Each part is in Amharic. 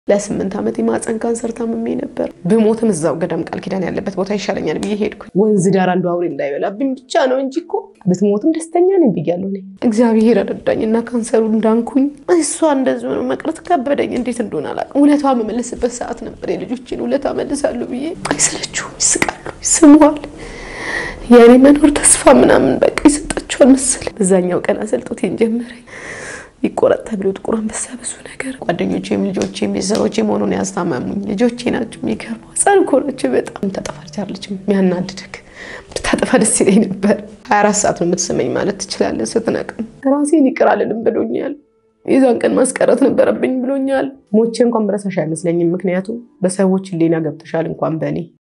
ለ8 ዓመት የማህፀን ካንሰር ታምሜ ነበር በሞትም እዛው ገዳም ቃል ኪዳን ያለበት ቦታ ይሻለኛል ብዬ ሄድኩ ወንዝ ዳር አንዱ አውሬ እንዳይበላብኝ ብቻ ነው እንጂኮ በትሞትም ደስተኛ ነኝ ብያለሁ ነኝ እግዚአብሔር ረዳኝና ካንሰሩ እንዳንኩኝ እሷ እንደዚህ ነው መቅረት ከበደኝ እንዴት እንደሆነ አላውቅም ውለታ መመለስበት ሰዓት ነበር የልጆችን ውለታ መልሳለሁ ብዬ አይሰለችው ይስቃሉ ይስሙዋል ያኔ መኖር ተስፋ ምናምን በቃ ይሰጣቸዋል መሰለኝ በዛኛው ቀን አሰልጦቴን ጀመረኝ ይቆረጥ ተብሎ ጥቁራን በሰበሱ ነገር ጓደኞቼም ልጆቼም ይዘሮቼም ሆኖን ያስታመሙኝ ልጆቼ ናቸው የሚገርመው ጸልኮሮች በጣም ተጠፋች አይደለችም የሚያናድድክ ተጠፋ ደስ ይለኝ ነበር 24 ሰዓት ነው የምትሰመኝ ማለት ትችላለህ ስትነቅም ራሴን ይቅራልልም ብሎኛል የዛን ቀን ማስቀረት ነበርብኝ ብሎኛል ሞቼ እንኳን በረሳሽ አይመስለኝም ምክንያቱም በሰዎች ሌና ገብተሻል እንኳን በኔ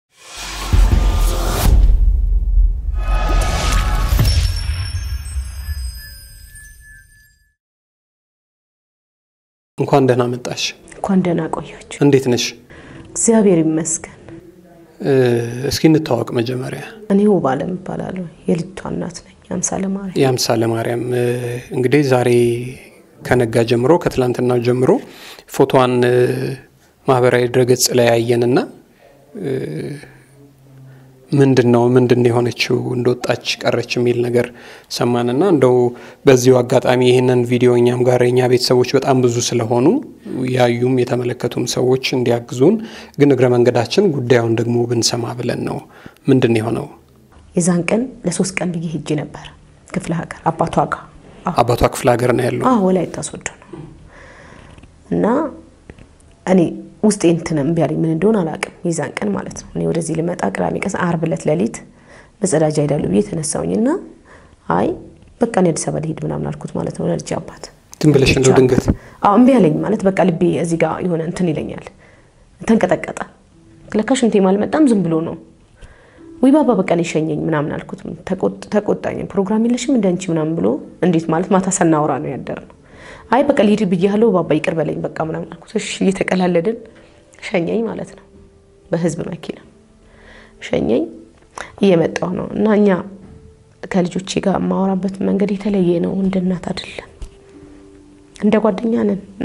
እንኳን ደህና መጣሽ እንኳን ደህና ቆያችሁ እንዴት ነሽ እግዚአብሔር ይመስገን እስኪ እንተዋወቅ መጀመሪያ እኔው ባለም ባላለው የልጅቷ እናት ነኝ ያምሳለ ማርያም እንግዲህ ዛሬ ከነጋ ጀምሮ ከትላንትናው ጀምሮ ፎቶዋን ማህበራዊ ድረገጽ ላይ ያየንና ምንድነው የሆነችው እንደወጣች ቀረች የሚል ነገር ሰማንና እንደው በዚሁ አጋጣሚ ይሄንን ቪዲዮ እኛም ጋር የኛ ቤተሰቦች በጣም ብዙ ስለሆኑ ያዩም የተመለከቱም ሰዎች እንዲያግዙን ግን እግረ መንገዳችን ጉዳዩን ደግሞ ብንሰማ ብለን ነው ምንድነው የሆነው የዛን ቀን ለ3 ቀን ብዬ ሄጄ ነበር ክፍለ ሀገር አባቷ ክፍለ ሀገር ነው ያለው ወላይታ ሶዶ ነው እና እኔ ውስጤ እንትንም ቢያለኝ ምን እንደሆነ አላውቅም የዛን ቀን ማለት ነው እኔ ወደዚህ ልመጣ ቅዳሜ ቀን ዓርብ ዕለት ሌሊት በጸዳጃ ሄዳለሁ ብዬ ተነሳውኝና አይ በቃ እኔ አዲስ አበባ ልሄድ ምናምን አልኩት ማለት ነው ለልጅ አባት ትንብለሽ እንደው ድንገት እምቢ አለኝ ማለት በቃ ልቤ እዚህ ጋር የሆነ እንትን ይለኛል ተንቀጠቀጠ ለካሽ እንቴ ማልመጣም ዝም ብሎ ነው ወይ ባባ በቃ ልሸኘኝ ምናምን አልኩት ተቆጣኝ ፕሮግራም የለሽም እንደንቺ ምናምን ብሎ እንዴት ማለት ማታ ሰናውራ ነው ያደረነው አይ በቃ ልሂድ ብዬሃለሁ ባባ ይቅር በለኝ በቃ ምናምን አልኩት እሺ እየተቀላለድን ሸኘኝ ማለት ነው በህዝብ መኪና ሸኘኝ እየመጣው ነው እና እኛ ከልጆቼ ጋር ማወራበት መንገድ የተለየ ነው እንደናት አይደለም እንደ ጓደኛ ነንና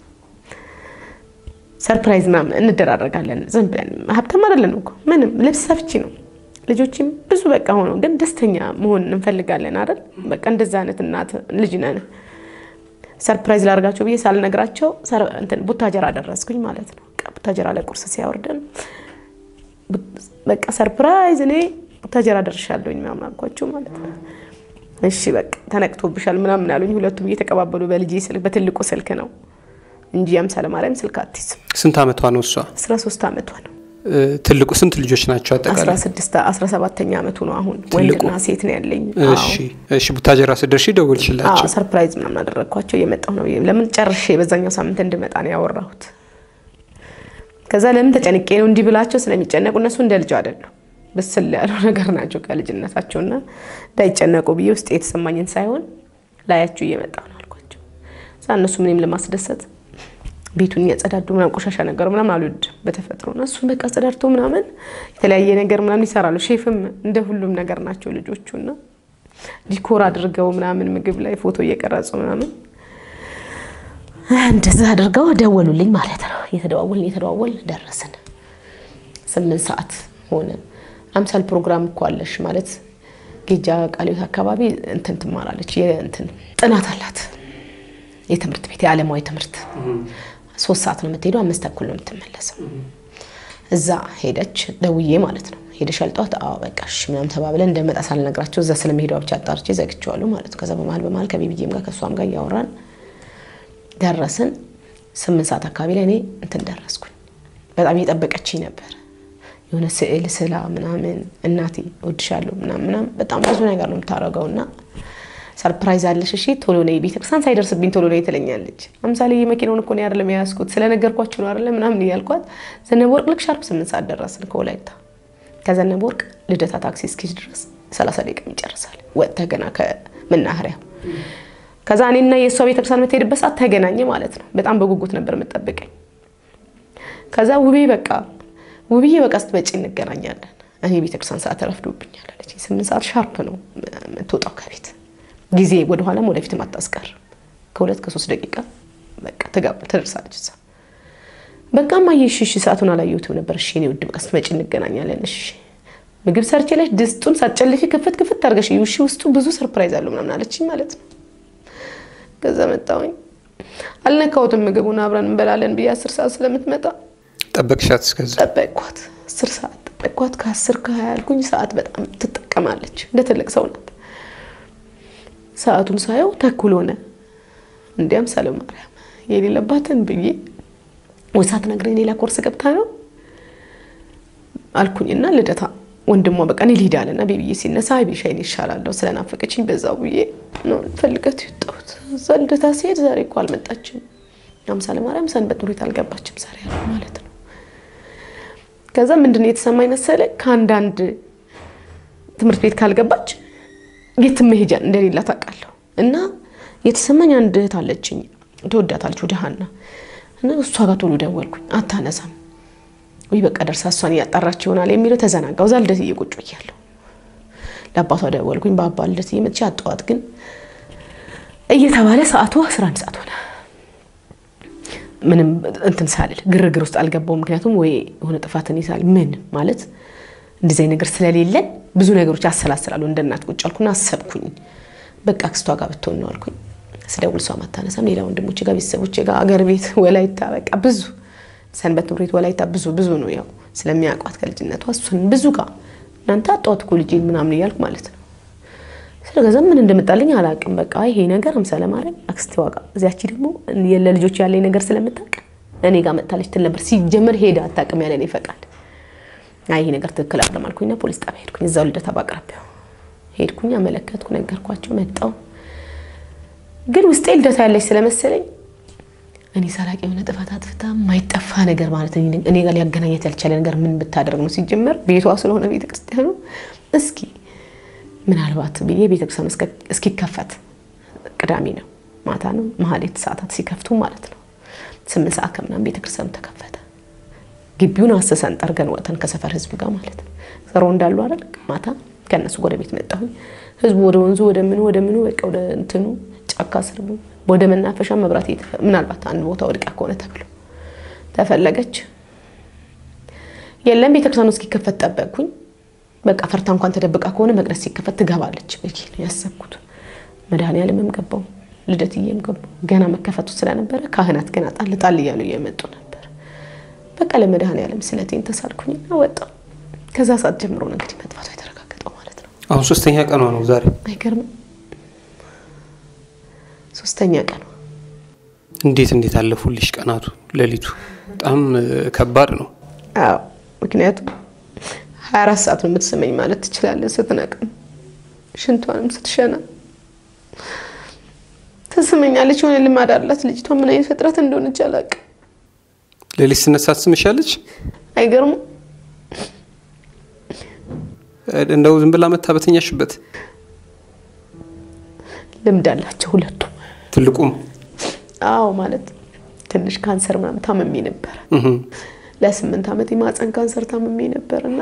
ሰርፕራይዝ ምናምን እንደራረጋለን ዝም ብለን ሀብታም አይደለም እኮ ምንም ልብስ ሰፍቺ ነው ልጆችም ብዙ በቃ ሆኖ ግን ደስተኛ መሆን እንፈልጋለን አይደል በቃ እንደዛ አይነት እናት ልጅ ነን ሰርፕራይዝ ላርጋቸው ብዬ ሳልነግራቸው እንትን ቡታጀራ ደረስኩኝ ማለት ነው ቡታጀራ ለቁርስ ሲያወርደን በቃ ሰርፕራይዝ እኔ ቡታጀራ ደርሻለሁኝ ምናምን አልኳቸው ማለት ነው እሺ በቃ ተነቅቶብሻል ምናምን አሉኝ ሁለቱም እየተቀባበሉ በልጅ ስልክ በትልቁ ስልክ ነው እንጂ ያምሳለ ማርያም ስልክ አትይዝ ስንት አመቷ ነው እሷ 13 አመቷ ነው ትልቁ ስንት ልጆች ናቸው አጠቃላይ 17ኛ አመቱ ነው አሁን ወንድና ሴት ነው ያለኝ እሺ ቡታጀራ ስደርሺ ደውልሽላችሁ ሰርፕራይዝ ምናምን አደረኳቸው የመጣው ነው ለምን ጨርሼ በዛኛው ሳምንት እንድመጣ ነው ያወራሁት ከዛ ለምን ተጨንቄ ነው እንዲ ብላቸው ስለሚጨነቁ እነሱ እንደ ልጅ አይደሉ በስል ያለው ነገር ናቸው ከልጅነታቸውና ዳይጨነቁ ብዬ ውስጥ የተሰማኝን ሳይሆን ላያችሁ እየመጣው ነው አልኳቸው እነሱ ምንም ለማስደሰት ቤቱን ያጸዳዱ ምናምን ቆሻሻ ነገር ምናምን አልወድ በተፈጥሮ ነው እሱ በቃ ጸዳድቶ ምናምን የተለያየ ነገር ምናምን ይሰራሉ ሼፍም እንደ ሁሉም ነገር ናቸው ልጆቹና ዲኮር አድርገው ምናምን ምግብ ላይ ፎቶ እየቀረጹ ምናምን እንደዛ አድርገው ደወሉልኝ ማለት ነው የተደዋወልን ደረሰን 8 ሰዓት ሆነ አምሳል ፕሮግራም እኮ አለሽ ማለት ጌጃ ቃሊዮት አካባቢ እንትን ትማራለች የእንትን ጥናት አላት የትምህርት ቤት የዓለማዊ ትምህርት 3 ሰዓት ነው የምትሄደው 5 ተኩል ነው የምትመለሰው እዛ ሄደች ደውዬ ማለት ነው ሄደሻል ጧት በቃ እሺ ምናምን ተባብለን እንደመጣ ሳልነግራቸው እዛ ስለመሄደው ብቻ አጣርቼ ዘግቼዋለሁ ማለት ነው ከዛ በመሃል ከቢቢጂም ጋር ከሷም ጋር ያወራን ደረሰን 8 ሰዓት አካባቢ ላይ እኔ እንትን ደረስኩኝ በጣም እየጠበቀችኝ ነበር የሆነ ስዕል ስላ ምናምን እናቴ ወድሻለሁ ምናምን በጣም ብዙ ነገር ነው የምታረጋውና ሰርፕራይዝ አለሽ እሺ ቶሎ ነይ ቤተክርስቲያን ሳይደርስብኝ ቶሎ ነይ ትለኛለች አምሳሌ የመኪናውን እኮ ነው አይደለም ያስኩት ስለነገርኳችሁ ነው አይደለም ምናምን ይያልኳት ዘነበወርቅ ልክ ሻርፕ 8 ሰዓት ደረስን ከወላይታ ከዘነበወርቅ ልደታ ታክሲ እስኪ ድረስ 30 ደቂቃ ይጨርሳል ወጥተ ገና ከመናኸሪያ ከዛ እኔና የሷ ቤተክርስቲያን መተሄድበት ሰዓት ተገናኘ ማለት ነው በጣም በጉጉት ነበር መጠበቀኝ ከዛ ውብዬ በቃ ስትመጪ እንገናኛለን እኔ ቤተክርስቲያን ሰዓት ተረፍዶብኛል አለች 8 ሰዓት ሻርፕ ነው የምትወጣው ከቤት ጊዜ ወደ ኋላም ወደ ፊት ማታስቀር ከ2 ከ3 ደቂቃ በቃ ተደርሳለች እዛ ማየሽ ሰዓቱን አላየሁትም ነበር እሺ እኔ ወድ በቃ ስትመጪ እንገናኛለን እሺ ምግብ ሰርቼለሽ ድስቱን ሳትጨልፊ ክፍት አድርገሽ ይውሽ ውስጡ ብዙ ሰርፕራይዝ አለው ምናምን አለችኝ ማለት ነው ከዛ መጣሁኝ አልነካውትም ምግቡን አብረን እንበላለን ብዬ 10 ሰዓት ስለምትመጣ ጠበቅሻት እስከዛ ጠበቅኳት 10 ሰዓት ጠበቅኳት ከ10 ከ20 አልኩኝ ሰዓት በጣም ትጠቀማለች እንደ ትልቅ ሰው ናት ሰዓቱን ሳየው ተኩል ሆነ እንዲያም ሰላም ማርያም የሌለባትን ብዬ ወሳት ነግረኝ ሌላ ኮርስ ገብታ ነው አልኩኝና ልደታ ወንድሟ በቃ እኔ ልሂዳለና ቤቢዬ ሲነሳ አይብሻይን ይሻላልው ስለናፈቀችኝ በዛው ብዬ ነው ፈልገት ይጣውት ዘልደታ ሲሄድ ዛሬ እኮ አልመጣችም አምሳለ ማርያም ሰንበት ትምህርት አልገባችም ዛሬ አለ ማለት ነው ከዛ ምንድነው የተሰማኝ መሰለ ካንዳንድ ትምህርት ቤት ካልገባች የትም መሄጃ እንደሌላ ታውቃለሁ እና የተሰማኝ አንድ እህት አለችኝ ተወዳታለች ወደሃና እና እሷ ጋር ቶሎ ደወልኩኝ አታነሳም ወይ በቃ ደርሳ እሷን ያጣራች ይሆናል የሚለው ተዘናጋው ዛልደት እየቁጭ ይያለው ለአባቷ ደወልኩኝ በአባል ደስ ይመጣ አጣዋት ግን እየተባለ ሰዓቱ 11 ሰዓት ሆነ ምንም እንትን ሳልል ግርግር ውስጥ አልገባው ምክንያቱም ወይ ሆነ ጥፋትን ይሳል ምን ማለት እንደዚህ ነገር ስለሌለ ብዙ ነገሮች አሰላስላሉ እንደናት ቁጭ አልኩና አሰብኩኝ በቃ ክስቷ ጋር ብትሆን ነው አልኩኝ ስደውል ሰው ማታነሳም ሌላ ወንድሞቼ ጋር ቢሰቦቼ ጋር አገር ቤት ወላይታ በቃ ብዙ ሰንበት ትምህርት ወላይታ ብዙ ነው ያው ስለሚያቋት ከልጅነቷ እሱን ብዙ ጋር እናንተ አጣውት ኮሌጅን ምናምን ይያልኩ ማለት ነው ስለዚህ ምን እንደመጣልኝ አላቅም በቃ ይሄ ነገር አምሳለ ማርያም አክስቴዋ ጋር እዚያቺ ደግሞ የለ ልጆች ያለኝ ነገር ስለምታውቅ እኔ ጋር መጣለች ትል ነበር ሲጀመር ሄዳ አጣቀም ያለ ነው ፈቃድ አይ ነገር ትክክል አይደለም አልኩኝና ፖሊስ ጣቢያ ሄድኩኝ እዛው ልደታ ባቅራቢያው ሄድኩኝ አመለከትኩ ነገርኳቸው መጣው ግን ውስጤ ልደታ ያለች ስለመሰለኝ እኔ ሰራቂ የሆነ ጥፋት አጥፍታ ማይጠፋ ነገር ማለት እኔ ጋር ሊያገናኘት ያልቻለ ነገር ምን ብታደርግ ነው ሲጀመር ቤቷ ስለሆነ ቤተክርስቲያኑ እስኪ ምናልባት በየ ቤተክርስቲያኑ እስኪ ከፈት ቅዳሜ ነው ማታ ነው ማህሌት ሰዓታት ሲከፍቱ ማለት ነው 8 ሰዓት ከምናምን ቤተክርስቲያኑ ተከፈተ ግቢውን አሰሰን ጠርገን ወጣን ከሰፈር ህዝብ ጋር ማለት ነው ዘሮ እንዳሉ አይደል ማታ ከነሱ ጎረቤት መጣሁ ህዝቡ ወደ ወንዙ ወደ ምኑ በቃ ወደ እንትኑ ጫካ ስርቡ ወደ መናፈሻ መብራት ምናልባት አንድ ቦታ ወድቃ ከሆነ ተብሎ ተፈለገች የለም ቤተክርስቲያኑ እስኪከፈት ጠበቅኩኝ በቃ ፈርታ እንኳን ተደብቃ ከሆነ መቅደስ ሲከፈት ትገባለች በቂ ነው ያሰብኩት መድኃኒዓለምም ገባው ልደትዬም ገባው ገና መከፈቱ ስለነበረ ካህናት ገና ጣል ይያሉ እየመጡ ነበር በቃ ለመድኃኒዓለም ስለቴን ተሳልኩኝና ወጣሁ ከዛ ሰዓት ጀምሮ ነው እንግዲህ መጥፋቱ የተረጋገጠው ማለት ነው አሁን ሶስተኛ ቀን ነው ዛሬ አይገርም ሶስተኛ ቀን እንዴት አለፉልሽ ቀናቱ ለሊቱ በጣም ከባድ ነው አዎ ምክንያቱም 24 ሰዓት ነው የምትሰመኝ ማለት ትችላለህ ስትነቅም ሽንቷንም ስትሸና ተሰመኛለች ሆነ ልማድ አላት ልጅቷ ምን አይነት ፍጥረት እንደሆነች አላቅ ለሊት ስነሳ ትስምሻለች አይገርም እንደው ዝም ብላ መታበተኛሽበት ልምዳላችሁ ሁለቱ ትልቁም አዎ ማለት ትንሽ ካንሰር ምናምን ታመሚ ነበር ለ8 አመት የማህፀን ካንሰር ታመሚ ነበርና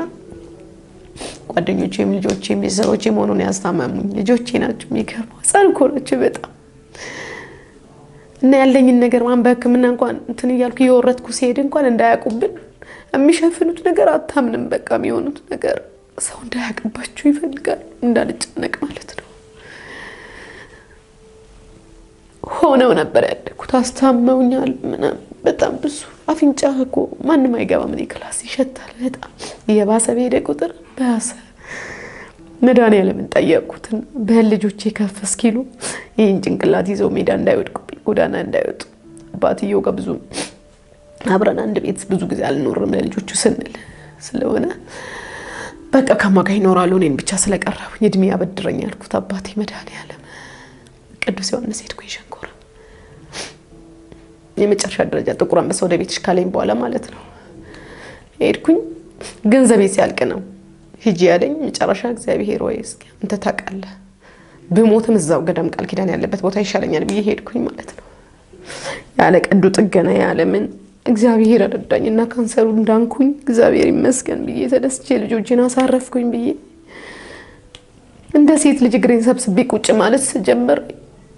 ጓደኞቼም ልጆቼም ቤተሰቦቼም ሆኖ ነው ያስታመሙኝ ልጆቼ ናቸው የሚገርመው ጸልኮሎች በጣም እና ያለኝን ነገር ማን በህክምና እንኳን እንትን ይያልኩ ይወረድኩ ሲሄድ እንኳን እንዳያቁብን የሚሸፍኑት ነገር አታምንም በቃ የሚሆኑት ነገር ሰው እንዳያቀባችሁ ይፈልጋል እንዳልጨነቅ ማለት ነው ሆነው ነበር ያደኩት አስታመውኛል ምናምን በጣም ብዙ አፍንጫህ እኮ ማንንም አይገባም እኔ ክላስ ይሸታል በጣም የባሰ ሄደ ቁጥር ባሰ መድኃኒዓለምን ጠየቅኩትና በልጆቼ ከፍ እስኪሉ ይሄን ጭንቅላት ይዘው ሜዳ እንዳይወድቁብኝ ጎዳና እንዳይወጡ አባትየው ጋር ብዙ አብረን አንድ ቤት ብዙ ጊዜ አልኖርም ለልጆቹ ስንል ስለሆነ በቃ ከማጋ ይኖራሉ እኔን ብቻ ስለቀረቡኝ እድሜ ያበድረኝ አልኩት አባቴ መድኃኒዓለም ቅዱስ ዮሐንስ ሄድኩኝ ሸንኮራ የመጨረሻ ደረጃ ጥቁር አንበሳ ወደ ቤትሽ ካለኝ በኋላ ማለት ነው ሄድኩኝ ገንዘቤ ሲያልቅ ነው ሂጂ ያለኝ መጨረሻ እግዚአብሔር ወይ እስኪ አንተ ታውቃለህ በሞትም እዛው ገዳም ቃል ኪዳን ያለበት ቦታ ይሻለኛል ብዬ ሄድኩኝ ማለት ነው ያለ ቀዶ ጥገና ያለ ምን እግዚአብሔር ረዳኝና ካንሰሩ እንዳንኩኝ እግዚአብሔር ይመስገን ብዬ ተደስቼ ልጆቼን አሳረፍኩኝ ብዬ እንደ ሴት ልጅ ግሬን ሰብስቤ ቁጭ ማለት ጀመር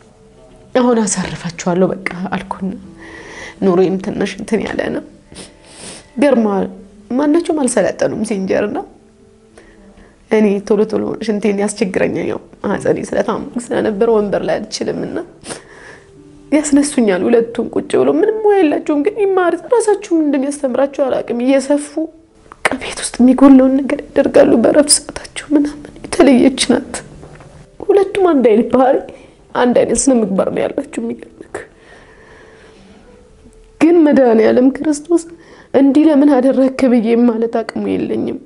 አሁን አሳርፋቸዋለሁ በቃ አልኩና ኑሮዬም ትንሽ እንትን ያለ ነው ገርማ ማናቸውም አልሰለጠኑም ሲንጀርና እኔ ቶሎ ቶሎ ሽንቴን ያስቸግረኛል ያው አጸዲ ስለታምኩ ስለነበር ወንበር ላይ አልችልምና ያስነሱኛል ሁለቱም ቁጭ ብሎ ምንም ወይላቸውም ግን ይማር ራሳቸውም እንደሚያስተምራቸው አላቅም እየሰፉ ከቤት ውስጥ የሚጎለውን ነገር ያደርጋሉ በረፍት ሰዓታቸው ምናምን የተለየች ናት ሁለቱም አንድ አይነት ባህሪ አንድ አይነት ስነ ምግባር ነው ያላቸው የሚገርምክ ግን መድኃኒዓለም ክርስቶስ እንዲህ ለምን አደረክ ብዬ ማለት አቅሙ የለኝም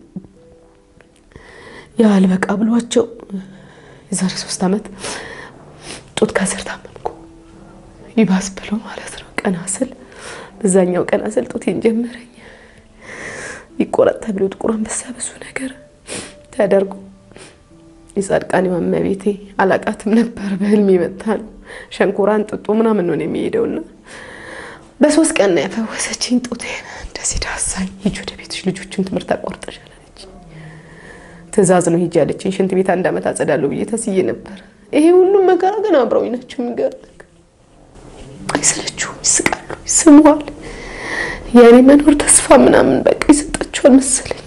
ያል በቃ ብሏቸው የዛሬ 3 አመት ጡት ካንሰር ታመምኩ ይባስ ብሎ ማለት ነው ቀናስል በዛኛው ቀናስል ጡቴን ጀመረኝ ይቆረጥ ተብሎ ጥቁራን በሳበሱ ነገር ተደርጎ ይጻድቃኒ ማመቤቴ አላቃትም ነበር በህልም ይመጣል ሸንኮራን ጥጡ ምናምን ነው የሚሄደውና በ3 ቀን ነው ያፈወሰችኝ ጡቴን እንደዚህ ዳሳኝ ሂጅ ወደ ቤትሽ ልጆችን ትምህርት አቋርጠሻል አለች ትእዛዝ ነው ሂጅ አለችኝ ሽንት ቤት 1 አመት አጸዳለሁ ብዬ ተስዬ ነበር ይሄ ሁሉ መከራ ግን አብረው ይናቸው የሚገርም አይሰለቹም ይስቃሉ ይስሙዋል ያኔ መኖር ተስፋ ምናምን በቃ ይሰጣቸዋል መሰለኝ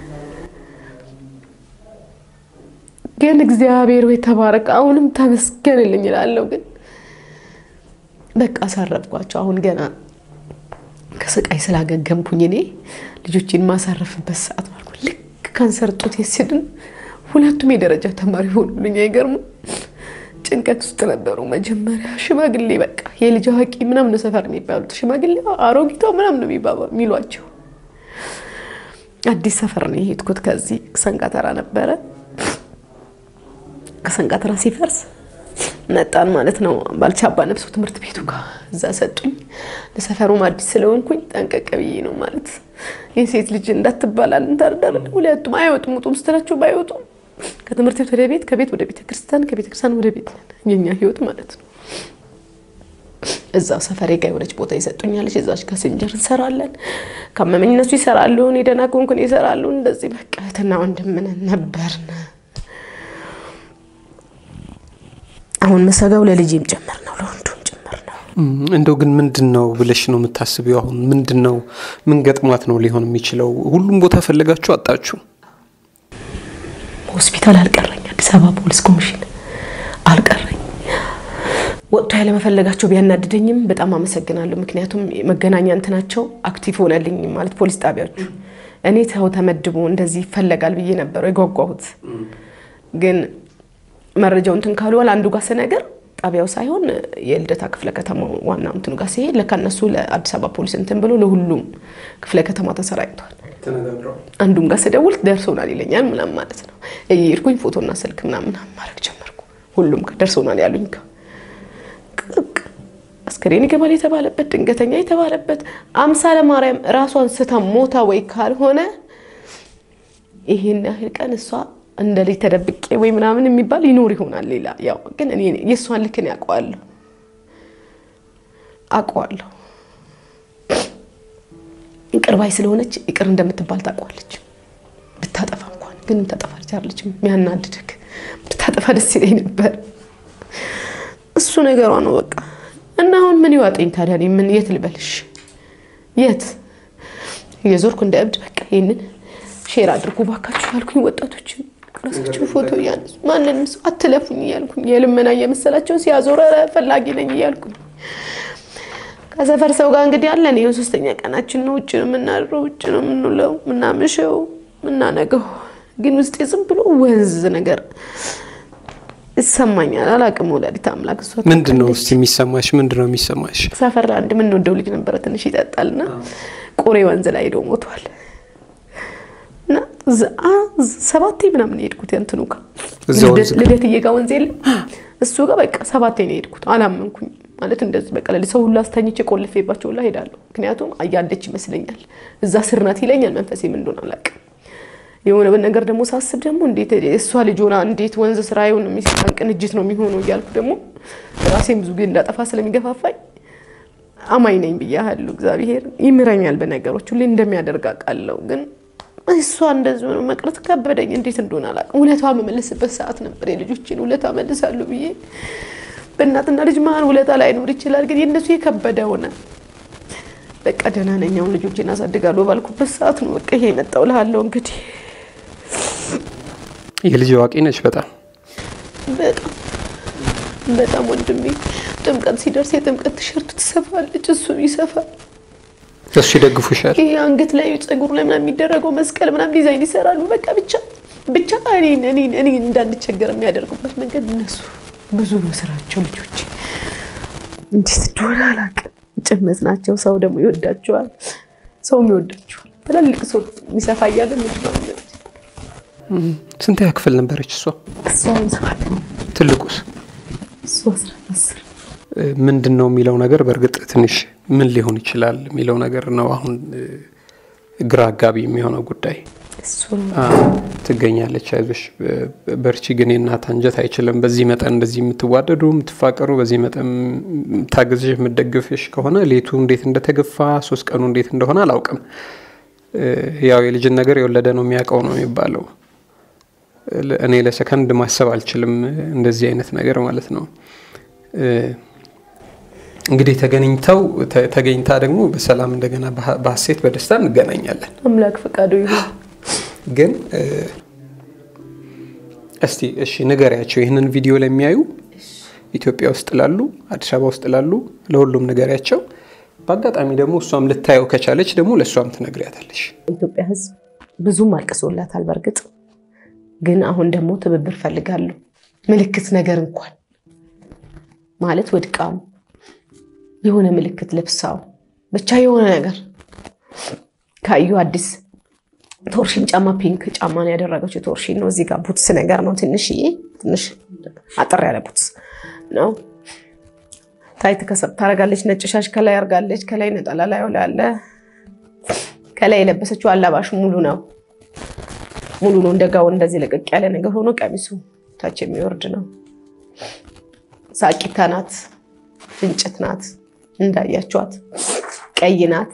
ግን እግዚአብሔር ወይ ተባረክ አሁንም ተመስገንልኝ ይላልው ግን በቃ ሳረፍኳቸው አሁን ገና ከስቃይ ስላገገምኩኝ እኔ ልጆችን ማሳረፍበት ሰዓት ማለት ልክ ካንሰር ጡት ይስድን ሁለቱም የደረጃ ተማሪ ሆኑልኝ አይገርም ጭንቀት ውስጥ ነበሩ መጀመሪያ ሽማግሌ በቃ የልጅ አዋቂ ምናምን ነው ሰፈር የሚባሉት ሽማግሌ አሮጊታው ምናምን ነው የሚሏቸው አዲስ ሰፈር ነው የሄድኩት ከዚህ ሰንቃተራ ነበረ ከሰንቃተራ ሲፈርስ መጣን ማለት ነው ባልቻባ ነብሱ ትምህርት ቤቱ ጋር እዛ ሰጡኝ ለሰፈሩ አዲስ ስለሆንኩኝ ጠንቀቀብዬ ነው ማለት የሴት ልጅ እንዳትባላል እንታርዳር ሁለቱም አይወጡም ሙጡም ስትላቸው ባይወጡም ከትምህርት ቤት ወደ ቤት ከቤት ወደ ቤተ ክርስቲያን ከቤተ ክርስቲያን ወደ ቤት የኛ ህይወት ማለት ነው እዛ ሰፈሬ ጋር ወደች ቦታ ይሰጡኛል እዛች ጋር ሲንጀር እንሰራለን ከመመኝ እነሱ ይሰራሉ እኔ ደና ኮንኩን ይሰራሉ እንደዚህ በቃ እህትና ወንድም ነበርና አሁን መሰጋው ለልጅም ጨመር ነው ለወንዱም ጨመር ነው እንደው ግን ምንድነው ብለሽ ነው የምታስቢው አሁን ምንድነው ምን ገጥሟት ነው ሊሆን የሚችለው ሁሉም ቦታ ፈልጋችሁ አጣችሁ ሆስፒታል አልቀረኝ አዲስ አበባ ፖሊስ ኮሚሽን አልቀረኝ ወጥቶ ያለ መፈለጋቸው ቢያናድደኝም በጣም አመሰግናለሁ ምክንያቱም መገናኛ እንትናቸው አክቲቭ ሆነልኝ ማለት ፖሊስ ጣቢያዎች እኔ ተመድቦ እንደዚህ ይፈልጋል ብዬ ነበር የጓጓሁት ግን መረጃው እንትን ካሉዋል አንዱ ጋር ሰነገር ጣቢያው ሳይሆን የልደታ ክፍለ ከተማ ዋናው እንትኑ ጋር ሲሄድ ለካነሱ ለአዲስ አበባ ፖሊስ እንትን ብሎ ለሁሉም ክፍለ ከተማ ተሰራይቷል አንዱም ጋር ሰደውል ደርሶናል ይለኛል ምናምን ማለት ነው እየሄድኩኝ ፎቶና ስልክ ምናምን ማድረግ ጀመርኩ ሁሉም ጋር ደርሶናል ያሉኝ አስከሬን ይገባል የተባለበት ድንገተኛ የተባለበት አምሳለ ማርያም ራሷን ስታ ሞታ ወይ ካልሆነ ይሄን ያህል ቀን እሷ እንደዚህ ተደብቄ ወይ ምናምን የሚባል ይኖር ይሆናል ሌላ ያው ግን እኔ የሷን ልክ ነው አቋዋለሁ ይቅርባይ ስለሆነች ይቅር እንደምትባል ታቋለች ብታጠፋ እንኳን ግን ተጠፋች አይደለች የሚያናድድክ ብታጠፋ ደስ ይለኝ ነበር እሱ ነገሯ ነው በቃ እና አሁን ምን ይዋጠኝ ታዲያ ምን የት ልበልሽ የት የዞርኩ እንደብድ በቃ ይሄንን ሼር አድርጉ ባካችሁ ያልኩኝ ወጣቶች ራሳቸው ፎቶ ያንስ ማንንም አትለፉኝ ያልኩኝ የልመና የመሰላቸው ሲያዞረ ፈላጊ ነኝ ያልኩኝ ከሰፈር ሰው ጋር እንግዲህ አለን ይሄው 3ኛ ቀናችን ነው ውጭ ነው የምናድረው ውጭ ነው የምንውለው ምናምሽው ምናነገው ግን ውስጥ ዝም ብሎ ወንዝ ነገር ይሰማኛል አላቅም ወላዲት አምላክ እሷ ምንድነው እስቲ የሚሰማሽ ሰፈር አንድ ምን ነው ልጅ ነበር ትንሽ ይጣጣልና ቆሬ ወንዝ ላይ ሄዶ ሞቷል እና ሰባቴ ምናምን ሄድኩት ያንተኑ ጋር ልደት እየጋ ወንዝ የለ እሱ ጋር በቃ ሰባቴ ነው ሄድኩት አላመንኩኝ ማለት እንደዚህ በቃ ለሰው ሁሉ አስተኝቼ ቆልፌባቸው ሁላ ሄዳለሁ ምክንያቱም አያለች ይመስለኛል እዛ ስርናት ይለኛል መንፈሴ ምን እንደሆነ አላቅም የሆነ በነገር ደግሞ ሳስብ ደግሞ እንዴት እሷ ልጅ ሆና እንዴት ወንዝ ስራዩን የሚስጠንቅን እጅት ነው የሚሆነው ይያልኩ ደግሞ ራሴን ብዙ ግን እንዳጠፋ ስለሚገፋፋኝ አማኝ ነኝ ብያለሁ እግዚአብሔር ይምረኛል በነገሮች ሁሉ እንደሚያደርግ አቃለው ግን እሷ እንደዚህ ነው መቅረት ከበደኝ እንዴት እንደሆነ አላቅም ውለታ መመለስበት ሰዓት ነበር የልጆችን ውለታ መልሳለሁ ብዬ በእናትና ልጅ ማን ውለታ ላይ ነው ይችላል ግን የነሱ የከበደ ሆነ በቃ ደህና ነኝ አሁን ልጆቼን አሳድጋለሁ ባልኩበት ሰዓት ነው በቃ ይሄ መጣው ለሃለው እንግዲህ የልጅ ዋቂ ነች በጣም ወንድሜ ጥምቀት ሲደርስ የጥምቀት ቲሸርት ትሰፋለች እሱ ይሰፋል እሱ ይደግፉሻል ይሄ አንገት ላይ ፀጉር ላይ ምናምን የሚደረገው መስቀል ምናምን ዲዛይን ይሰራሉ በቃ ብቻ እኔ እንዳንቸገር የሚያደርጉበት መንገድ እነሱ ብዙ ነው ስራቸው ልጆች እንዴት እንደሆነ አላውቅም ጭምት ናቸው ሰው ደግሞ ይወዳቸዋል ሰው ይወዳቸዋል ትልልቅ ሰው የሚሰፋ ያለ ምንድነው ስንት ያክፍል ነበረች እሷ ሰባት ትልቁስ እሱ 10 ምንድነው የሚለው ነገር በርግጥ ትንሽ ምን ሊሆን ይችላል የሚለው ነገር ነው አሁን ግራ አጋቢ የሚሆነው ጉዳይ እሱ ትገኛለች አይዞሽ በርቺ ግን እናት አንጀት አይችልም በዚህ መጠን እንደዚህ የምትዋደዱ የምትፋቀሩ በዚህ መጠን ታግዝሽ የምትደግፍሽ ከሆነ ሌቱ እንዴት እንደተገፋ 3 ቀኑ እንዴት እንደሆነ አላውቅም ያው የልጅን ነገር የወለደ ነው የሚያውቀው ነው የሚባለው እኔ ለሰከንድ ማሰብ አልችልም እንደዚህ አይነት ነገር ማለት ነው እንግዲህ ተገኝታ ደግሞ በሰላም እንደገና በሐሴት በደስታ እንገናኛለን አምላክ ፈቃዱ ይሁን ግን እሺ ንገሪያቸው ይሄንን ቪዲዮ ለሚያዩ ኢትዮጵያ ውስጥ ላሉ አዲስ አበባ ውስጥ ላሉ ለሁሉም ንገሪያቸው በአጋጣሚ ደግሞ እሷም ልታየው ከቻለች ደግሞ ለሷም ትነግሪያታለሽ ኢትዮጵያ ህዝብ ብዙም አልቀሶላታል በርግጥ ግን አሁን ደግሞ ትብብር ፈልጋለሁ ምልክት ነገር እንኳን ማለት ወድቃም የሆነ ምልክት ለብሳው ብቻ የሆነ ነገር ካዩ አዲስ ቶርሽን ጫማ ፒንክ ጫማ ነው ያደረገችው ቶርሽን ነው እዚህ ጋር ቡትስ ነገር ነው ትንሽ አጥር ያለ ቡትስ ነው ታይት ከሰብ ታረጋለች ነጭ ሻሽ ከላይ አርጋለች ከላይ ነጠላ ላይ አለ ከላይ ለበሰችው አላባሽ ሙሉ ነው እንደጋው እንደዚህ ለቀቅ ያለ ነገር ሆኖ ቀሚሱ ታች የሚወርድ ነው ሳቂታ ናት ፍንጭት ናት እንዳያችኋት ቀይ ናት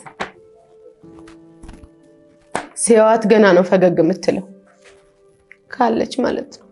ሲያዋት ገና ነው ፈገግ የምትለው ካለች ማለት ነው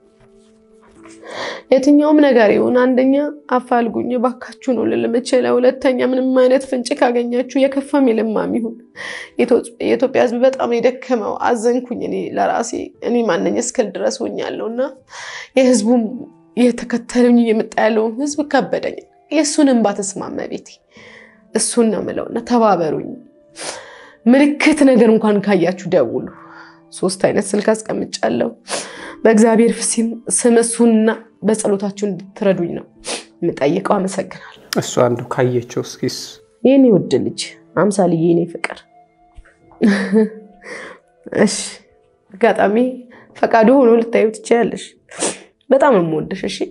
የትኛውም ነገር ይሁን አንደኛ አፋልጉኝ ባካችሁ ነው ለለመቸለው ሁለተኛ ምንም አይነት ፍንጭ ካገኛችሁ የከፋም ይልማም ይሁን የኢትዮጵያ ህዝብ በጣም የደከመው አዘንኩኝ እኔ ለራሴ እኔ ማንነኝ እስከል ድረስ ሆኛለሁና የህዝቡም የተከተለኝ የመጣያለው ህዝብ ከበደኝ የሱንም ባተስማማ ቤቴ እሱን ነው ምለውና ተባበሩኝ ምልክት ነገር እንኳን ካያችሁ ደውሉ 3 አይነት ስልክ አስቀምጫለሁ በእግዚአብሔር ስምሱና በጸሎታችሁ እንድትረዱኝ ነው የምጠይቀው አመሰግናለሁ እሱ አንዱ ካየቸው እስኪስ የኔ ወድ ልጅ አምሳልዬ የኔ ፍቅር እሺ አጋጣሚ ፈቃዱ ሆኖ ልታዩት ይችላልሽ በጣም ነው የምወድሽ እሺ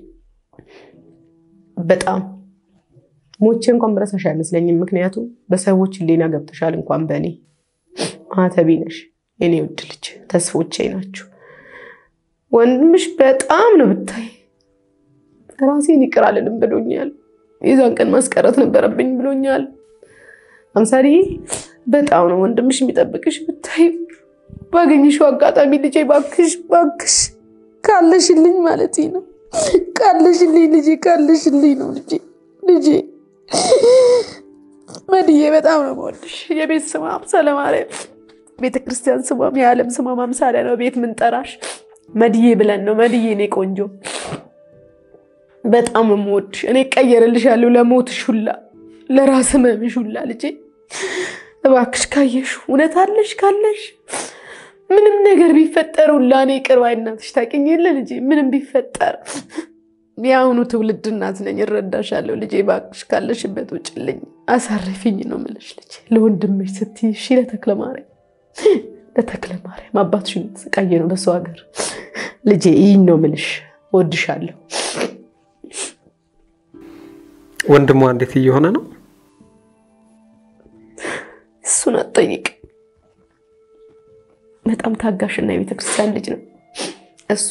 በጣም ሞቼ እንኳን ብረሳሽ አይመስለኝም ምክንያቱም በሰዎች ሊና ገብተሻል እንኳን በእኔ ማተቢነሽ የኔ ወድ ልጅ ተስፎቼ ናችሁ ወንድምሽ በጣም ነው ብታይ ራሴን ይቀራልልም ብሎኛል የዛን ቀን ማስቀረት ነበርብኝ ብሎኛል አምሳሪ በጣም ነው ወንድምሽ የሚጠብቅሽ ብታይ ባገኝሽው አጋጣሚ ልጄ ባክሽ ካለሽልኝ ማለት ነው ካለሽልኝ ልጄ ካለሽልኝ ነው ልጄ መድዬ በጣም ነው ወድሽ የቤት ስማም ሰለማርያም ቤተክርስቲያን ስማም የዓለም ስማም አምሳለ ነው ቤት ምን ጠራሽ መድዬ ብለን ነው መድዬ እኔ ቆንጆ በጣም ወድሽ እኔ ቀየርልሻለሁ ለሞትሽ ሁላ ለራስ ህመምሽ ሁላ ልጄ እባክሽ ካየሽ እውነት አለሽ ካለሽ ምንም ነገር ቢፈጠር ሁላ እኔ ቅርባይ እናትሽ ታውቂኝ የለ ልጄ ምንም ቢፈጠር ያውኑ ትውልድ እናት ነኝ እረዳሻለሁ ልጄ እባክሽ ካለሽበት ውጭልኝ አሳርፊኝ ነው ምልሽ ልጄ ለወንድምሽ ስትይ እሺ ለተክለማርያም አባትሽ ተቀየ ነው በሰው ሀገር ልጄ ይሄን ነው ምልሽ ወድሻለሁ ወንድሟ እንዴት እየሆነ ነው እሱን አጠይቅ በጣም ታጋሽና የቤተክርስቲያን ልጅ ነው እሱ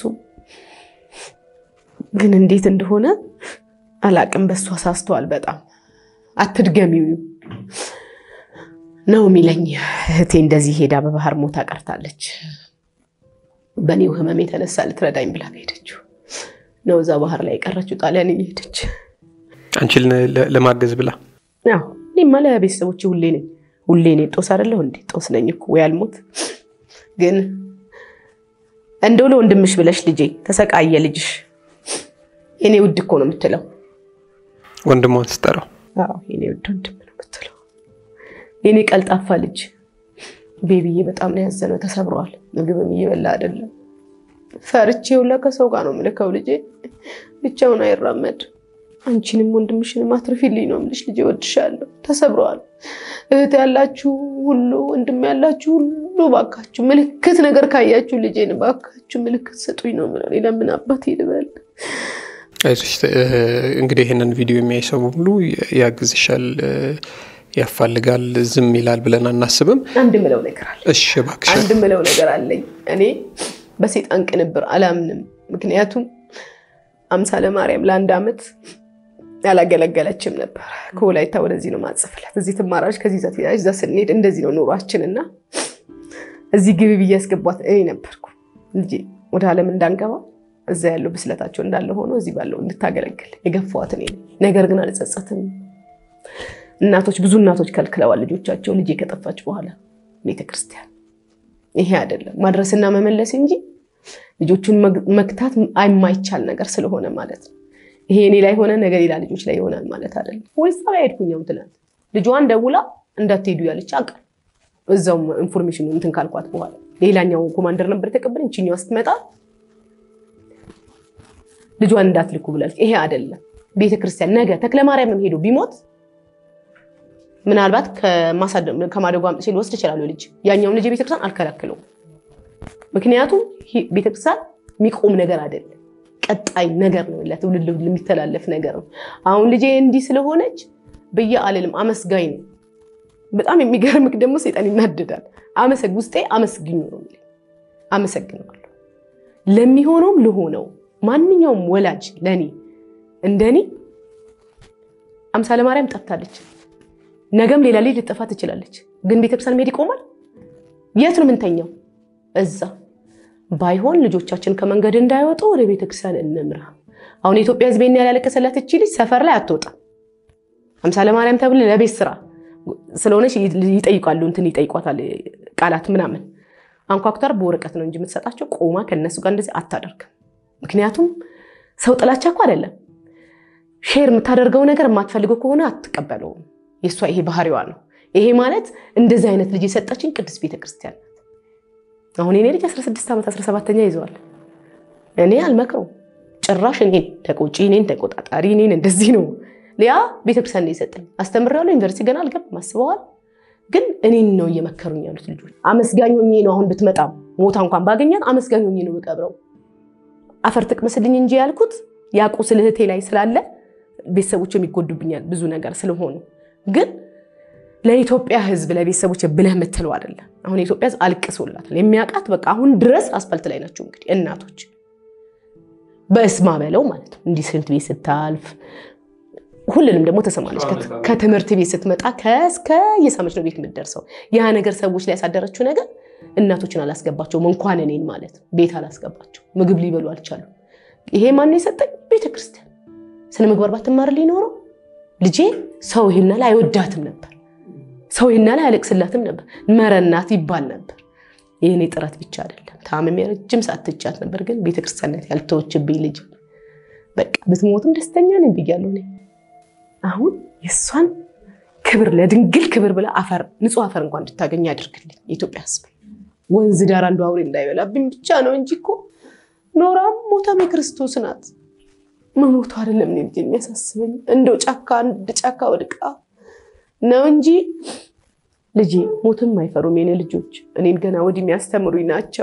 ግን እንዴት እንደሆነ አላቅም በሱ አሳስተዋል በጣም አትድገሚው ነው ሚለኝ እህቴ እንደዚህ ሄዳ በባህር ሞታ ቀርታለች በኔው ህመም የተነሳ ልትረዳኝ ብላ ሄደች ነው እዛ ባህር ላይ ቀረችው ጣሊያን ሄደች አንቺ ለማገዝ ብላ ያው ለማለ ቤተሰቦቼ ሁሌ እኔ ጦስ አይደለሁ እንዴ ጦስ ነኝ እኮ ወይ አልሞት ግን እንደው ለወንድምሽ ብለሽ ልጄ ተሰቃየ ልጅሽ እኔ ውድ እኮ ነው የምትለው ወንድሟን ስትጠራው አዎ እኔ ውድ ወንድም ነው የምትለው እኔ ቀልጣፋ ልጅ ቤቢዬ በጣም ነው ያዘነው ተሰብሯል ምግብም እየበላ አይደለም ፈርቼው ለከሰው ጋር ነው ምልከው ልጄ ብቻውን አይራመድ አንቺንም ወንድምሽንም አትርፊልኝ ነው ምልሽ ልጄ ወድሻለሁ ተሰብሯል እህት ያላችሁ ሁሉ ወንድም ያላችሁ ሁሉ ባካችሁ ምልክት ነገር ካያችሁ ልጄን ባካችሁ ምልክት ሰጡኝ ነው ምለው ለምን አባቴ ይልበል አይዞሽ እንግዲህ ይሄንን ቪዲዮ የሚያይሰው ሁሉ ያግዝሻል ያፋልጋል ዝም ይላል ብለን አናስብም አንድ ምለው ነገር አለ እሺ ባክሽ አንድ ምለው ነገር አለኝ እኔ በሰይጣን ቅንብር አላምንም ምክንያቱም አምሳለ ማርያም ለአንድ አመት ያላገለገለችም ነበር ኮላይታ ወደዚህ ነው ማጽፈላት እዚህ ተማራሽ ከዚህ ዛት እዛ ስንሄድ እንደዚህ ነው ኑሯችንና እዚህ ግቢ በያስገቧት እኔ ነበርኩ እንጂ ወደ ዓለም እንዳንገባ እዛ ያለው ብስለታቸው እንዳለ ሆኖ እዚህ ባለው እንድታገለግል የገፋዋት እኔ ነገር ግን አልጸጸትም እናቶች ብዙ እናቶች ከልክለዋል ልጆቻቸው ልጅ ከጠፋች በኋላ ቤተክርስቲያን ይሄ አይደለም ማድረስና መመለስ እንጂ ልጆቹን መክታት አይማይቻል ነገር ስለሆነ ማለት ነው ይሄ እኔ ላይ ሆነ ነገር ሌላ ልጆች ላይ ይሆናል ማለት አይደለም ወይስ ታይድኩኛው ትላንት ልጇን ደውላ እንዳትሄዱ ያለች አቃ እዛው ኢንፎርሜሽን እንትን ካልኳት በኋላ ሌላኛው ኮማንደር ነበር ተቀበለኝ እቺኛው ስትመጣ ልጇን እንዳትልኩ ብላለች ይሄ አይደለም ቤተክርስቲያን ነገ ተክለ ማርያምም ሄዶ ቢሞት ምናልባት ከማደጓ አምጥቼ ልወስድ ይችላል ልጅ ያኛው ልጅ ቤተክርስቲያን አልከለከለው ምክንያቱም ቤተክርስቲያን የሚቆም ነገር አይደለም ቀጣይ ነገር ነው ለትውልድ የሚተላለፍ ነገር ነው አሁን ልጄ እንዲህ ስለሆነች በየአለልም አመስጋኝ ነው በጣም የሚገርምክ ደግሞ ሰይጣን ይናደዳል ውስጤ አመስግኙ ነው አመሰግናለሁ ለሚሆነው ለሆነው ማንኛውም ወላጅ ለኔ እንደኔ አምሳለ ማርያም ጠፍታለች ነገም ሌላ ልጅ ልትጠፋ ትችላለች ግን ቤተክርስቲያን መሄድ ይቆማል የት ነው ምንተኛው እዛ ባይሆን ልጆቻችን ከመንገድ እንዳይወጡ ወደ ቤተክርስቲያን እንምራ አሁን ኢትዮጵያ ህዝብና ያላለከሰላት እቺ ልጅ ሰፈር ላይ አትወጣ አምሳለ ማርያም ተብለ ለቤት ስራ ስለሆነሽ ይጠይቃሉ እንትን ይጠይቋታል ቃላት ምናምን አንኳክተር በወረቀት ነው እንጂ የምትሰጣቸው ቆማ ከነሱ ጋር እንደዚህ አታደርግ ምክንያቱም ሰው ጥላቻ እኮ አይደለም ሼር የምታደርገው ነገር ማትፈልገው ከሆነ አትቀበለው የሷ ይሄ ባህሪዋ ነው ይሄ ማለት እንደዚህ አይነት ልጅ የሰጣችን ቅዱስ ቤተክርስቲያን አሁን እኔ ልጅ 16 አመት 17ኛ ይዟል እኔ አልመክረው ጭራሽ እኔ ተቆጪ እኔን ተቆጣጣሪ እኔን እንደዚህ ነው ሊያ ቤተክርስቲያን ነው የሰጠኝ አስተምራለሁ ዩኒቨርሲቲ ገና አልገባም አስበዋል ግን እኔን ነው እየመከሩኝ ያሉት ልጆች አመስጋኞኝ ነው አሁን ብትመጣም ሞታ እንኳን ባገኛት አመስጋኞኝ ነው መቀብረው አፈር ተቅመስልኝ እንጂ ያልኩት ያቁ ስለህቴ ላይ ስላለ ቤተሰቦች የሚጎዱብኛል ብዙ ነገር ስለሆነ ግን ለኢትዮጵያ ህዝብ ለቤተሰቦች ብለህ መተለው አይደለም አሁን ኢትዮጵያ አልቅሶላታል የሚያቃት በቃ አሁን ድረስ አስፋልት ላይ ናቸው እንግዲህ እናቶች በስማ በለው ማለት ነው እንዲህ ስንት ቤት ስታልፍ ሁሉንም ደግሞ ተሰማለች ከትምህርት ቤት ስትመጣ ከስከ የሰመች ነው ቤት የምትደርሰው ያ ነገር ሰዎች ላይ ያሳደረችው ነገር እናቶችን አላስገባቸው እንኳን እኔን ማለት ቤት አላስገባቸው ምግብ ሊበሉ አልቻሉ ይሄ ማን የሰጠኝ ቤተክርስቲያን ስነ ምግባር ባትማር ሊኖረው ልጄ ሰው ይሄና ላይ አይወዳትም ነበር ሰው ይሄና ላይ አለቅስላትም ነበር መረናት ይባል ነበር የኔ ጥረት ብቻ አይደለም ታመም ረጅም ሰዓት ትጫት ነበር ግን ቤተክርስቲያናት ያልተወችብኝ ልጅ በቃ ብትሞትም ደስተኛ ነኝ ብያለሁ ነኝ አሁን የሷን ክብር ለድንግል ክብር ብላ አፈር ንጹህ አፈር እንኳን እንድታገኝ ያድርግልኝ ኢትዮጵያ ህዝብ ወንዝ ዳር አንዱ አውሬ እንዳይበላብኝ ብቻ ነው እንጂ እኮ ኖራም ሞታም ክርስቶስ ናት መሞቱ አይደለም ነው የሚያሳስበኝ እንደው ጫካ ወድቃ ነው እንጂ ልጄ ሞትም አይፈሩም የኔ ልጆች እኔን ገና ወዲህ የሚያስተምሩኝ ናቸው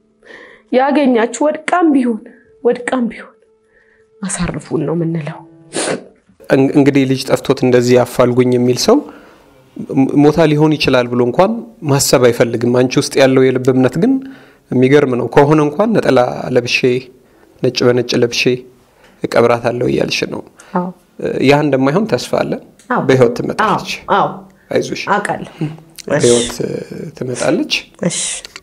ያገኛችሁ ወድቃም ቢሆን አሳርፉን ነው ምንለው እንግዲህ ልጅ ጠፍቶት እንደዚህ አፋልጉኝ የሚል ሰው ሞታ ሊሆን ይችላል ብሎ እንኳን ማሰብ አይፈልግም አንቺ ውስጥ ያለው የልብ እምነት ግን የሚገርም ነው ከሆነ እንኳን ነጠላ ለብሼ ነጭ በነጭ ለብሼ እቀብራታለሁ እያልሽ ነው ያ እንደማይሆን ተስፋ አለ በህይወት ትመጣለች አይዞሽ አቃለሁ በህይወት ትመጣለች እሺ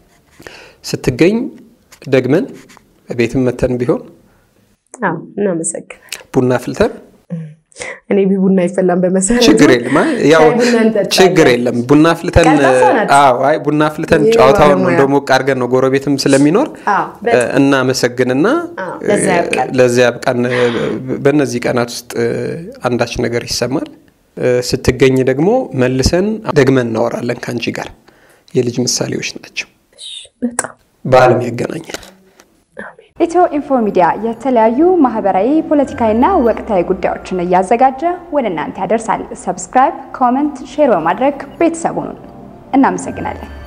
ስትገኝ ደግመን ቤትም መተን ቢሆን እናመሰግናለን ቡና ፍልተን እኔ ቡና ይፈላም በመሰረቱ ችግር የለም ያው ችግር የለም ቡና ፍልተን አይ ቡና ፍልተን ጫውታውን እንደሞ ቃርገን ነው ጎረቤትም ስለሚኖር እና መሰግንና ለዚያ ያብቃን በእነዚህ ቀናት ውስጥ አንዳች ነገር ይሰማል ስትገኝ ደግሞ መልሰን ደግመን እናወራለን ካንቺ ጋር የልጅ ምሳሌዎች ናቸው በጣም በአለም ያገናኛል EthioInfo ሚዲያ የተለያዩ ማህበራዊ ፖለቲካዊና ወቅታዊ ጉዳዮችን ያዘጋጀ ወደ እናንተ ያደርሳል ሰብስክራይብ ኮሜንት ሼር በማድረግ ቤተሰቡን እናመሰግናለን